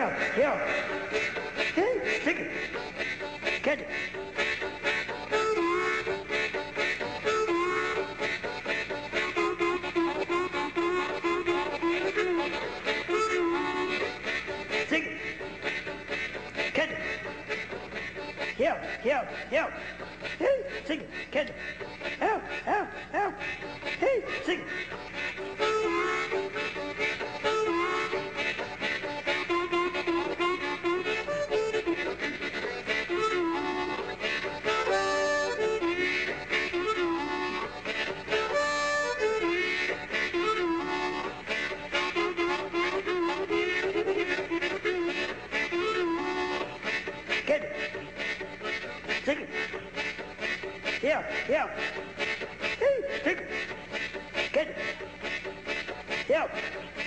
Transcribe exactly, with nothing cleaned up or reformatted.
yeah, yeah. Hey, sing it. Catch it. Sing it. Catch it. Yeah, yeah, yeah. Hey, sing it. Catch it. Out, out, out. Hey, sing it. Catch it. Sing it. Yeah, yeah. Hey, sing it. Catch it. Yeah.